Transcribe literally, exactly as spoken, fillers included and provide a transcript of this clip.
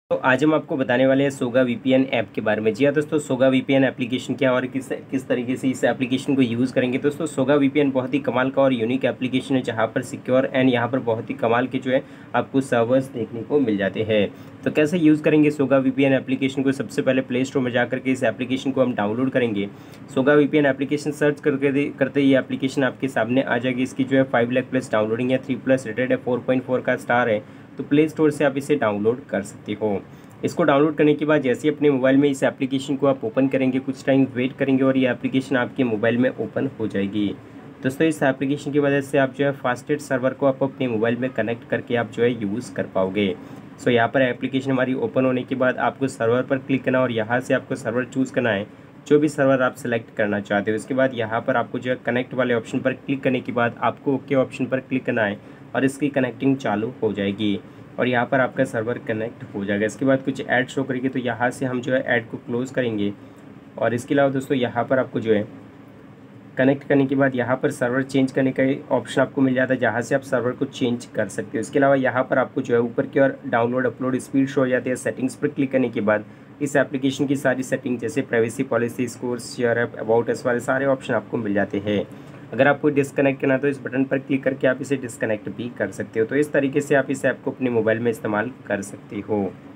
तो आज हम आपको बताने वाले हैं सोगा वीपीएन ऐप के बारे में। जी हाँ दोस्तों, सोगा वीपीएन एप्लीकेशन क्या और किस किस तरीके से इस एप्लीकेशन को यूज़ करेंगे। दोस्तों सोगा वीपीएन बहुत ही कमाल का और यूनिक एप्लीकेशन है, जहाँ पर सिक्योर एंड यहाँ पर बहुत ही कमाल के जो है आपको सर्वर्स देखने को मिल जाते हैं। तो कैसे यूज़ करेंगे सोगा वीपीएन एप्लीकेशन को? सबसे पहले प्ले स्टोर में जाकर के इस एप्लीकेशन को हम डाउनलोड करेंगे। सोगा वीपीएन एप्लीकेशन सर्च करके करते ही एप्लीकेशन आपके सामने आ जाएगी। इसकी जो है फाइव लाख प्लस डाउनलोडिंग है, थ्री प्लस रेटेड है, फोर पॉइंट फोर का स्टार है। तो प्ले स्टोर से आप इसे डाउनलोड कर सकते हो। इसको डाउनलोड करने के बाद जैसे ही अपने मोबाइल में इस एप्लीकेशन को आप ओपन करेंगे, कुछ टाइम वेट करेंगे और ये एप्लीकेशन आपके मोबाइल में ओपन हो जाएगी। दोस्तों इस एप्लीकेशन की वजह से आप जो है फास्टेस्ट सर्वर को आप अपने मोबाइल में कनेक्ट करके आप जो है यूज़ कर पाओगे। सो यहाँ पर एप्लीकेशन हमारी ओपन होने के बाद आपको सर्वर पर क्लिक करना और यहाँ से आपको सर्वर चूज़ करना है, जो भी सर्वर आप सेलेक्ट करना चाहते हो। इसके बाद यहाँ पर आपको जो है कनेक्ट वाले ऑप्शन पर क्लिक करने के बाद आपको ओके ऑप्शन पर क्लिक करना है और इसकी कनेक्टिंग चालू हो जाएगी और यहाँ पर आपका सर्वर कनेक्ट हो जाएगा। इसके बाद कुछ ऐड शो करेगी, तो यहाँ से हम जो है ऐड को क्लोज़ करेंगे। और इसके अलावा दोस्तों यहाँ पर आपको जो है कनेक्ट करने के बाद यहाँ पर सर्वर चेंज करने का ऑप्शन आपको मिल जाता है, जहाँ से आप सर्वर को चेंज कर सकते हो। इसके अलावा यहाँ पर आपको जो है ऊपर की ओर डाउनलोड अपलोड स्पीड शो हो जाती है। सेटिंग्स पर क्लिक करने के बाद इस एप्लीकेशन की सारी सेटिंग जैसे privacy policy, score, share app, about us वाले सारे ऑप्शन आपको मिल जाते हैं। अगर आपको डिस्कनेक्ट करना है तो इस बटन पर क्लिक करके आप इसे डिस्कनेक्ट भी कर सकते हो। तो इस तरीके से आप इस ऐप को अपने मोबाइल में इस्तेमाल कर सकते हो।